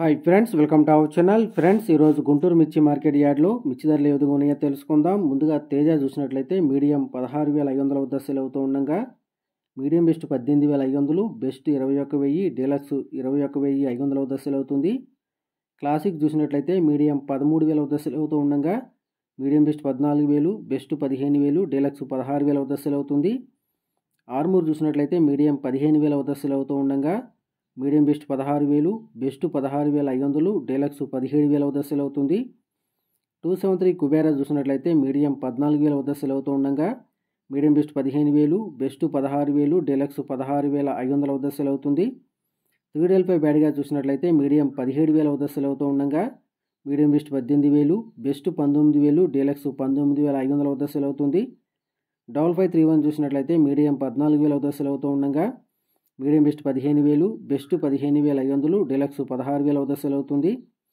Hi friends, welcome to our channel. Friends, ఈరోజు గుంటూరు మిర్చి market యార్డ్లో మిర్చి ధరలు ఏ విధంగా ఉన్నాయో తెలుసుకుందాం. ముందుగా తేజ చూసినట్లయితే మీడియం 16,500 వద్ద సేల్ అవుతూ ఉండగా మీడియం బెస్ట్ 18,500, బెస్ట్ 21,000, డీలక్స్ 21,500 వద్ద సేల్ అవుతుంది. క్లాసిక్ చూసినట్లయితే మీడియం 13,000 వద్ద సేల్ అవుతూ ఉండగా మీడియం బెస్ట్ 14,000, బెస్ట్ 15,000, డీలక్స్ 16,000 వద్ద సేల్ అవుతుంది. ఆర్మూర్ చూసినట్లయితే మీడియం 15,000 వద్ద సేల్ అవుతూ ఉండగా మీడియం బెస్ట్ 16,000, బెస్ట్ 16,500, డీలక్స్ 17,000 వద్ద సేల్ అవుతుంది. 273 కుబేరా చూసినట్లయితే మీడియం 14,000 వద్ద సేల్ అవుతూ ఉండగా మీడియం బెస్ట్ 15,000, బెస్ట్ 16,000, డీలక్స్ 16,500 వద్ద సేల్ అవుతుంది. 355 బ్యాడ్గా చూసినట్లయితే మీడియం 17,000 వద్ద సేల్ అవుతూ ఉండగా మీడియం బెస్ట్ 18,000, బెస్ట్ 19,000, డీలక్స్ 19,500 వద్ద సేల్ అవుతుంది. 5531 చూసినట్లయితే మీడియం 14,000 వద్ద సేల్ అవుతూ ఉండగా మీడియం బెస్ట్ 15,000, బెస్ట్ 15,500, డీలక్స్ 16,000 వద్ద సేల్ అవుతుంది.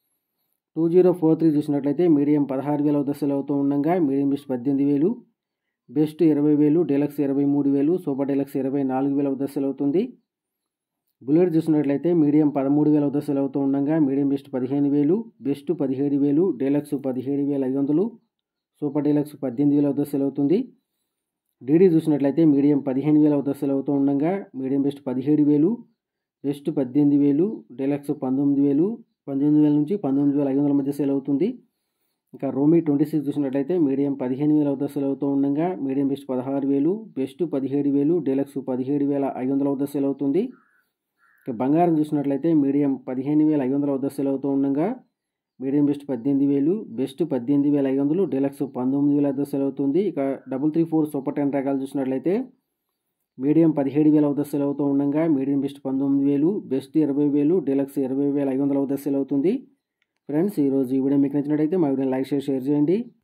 2043 చూసినట్లయితే మీడియం 16,000 వద్ద సేల్ అవుతూ ఉండగా medium best 18,000, best 20,000, deluxe 23,000, super deluxe 24,000 వద్ద సేల్ అవుతుంది. బుల్లెట్ చూసినట్లయితే మీడియం 13,000 వద్ద సేల్ అవుతూ ఉండగా medium best 15,000, best 17,000, deluxe 17,500, super deluxe 18,000 వద్ద సేల్ అవుతుంది. డీడీ చూసినట్లయితే మీడియం 15,000 వద్ద సేల్ అవుతూ ఉండగా మీడియం బెస్ట్ 17,000, బెస్ట్ 18,000, డీలక్స్ 19,000 నుంచి 19,500 మధ్య సేల్ అవుతుంది. ఇంకా రోమీ 26 చూసినట్లయితే మీడియం 15,000 వద్ద సేల్ అవుతూ ఉండగా మీడియం బెస్ట్ 16,000, బెస్ట్ 17,000, డీలక్స్ 17,500 వద్ద సేల్ అవుతుంది. ఇక బంగారం చూసినట్లయితే మీడియం 15,500 వద్ద సేల్ అవుతూ ఉండగా మీడియం బెస్ట్ 18,000, బెస్ట్ 18,500, డీలక్స్ 19,000 వద్ద సేల్ అవుతుంది. ఇక 334 సూపర్ 10 రకాలు చూసినట్లయితే మీడియం 17,000 వద్ద సేల్ అవుతూ ఉండగా మీడియం బెస్ట్ 19,000, బెస్ట్ 20,000, డీలక్స్ 20,500 వద్ద సేల్ అవుతుంది. ఫ్రెండ్స్, ఈరోజు ఈ వీడియో మీకు నచ్చినట్లయితే మా వీడియోని లైక్ చేసి షేర్ చేయండి.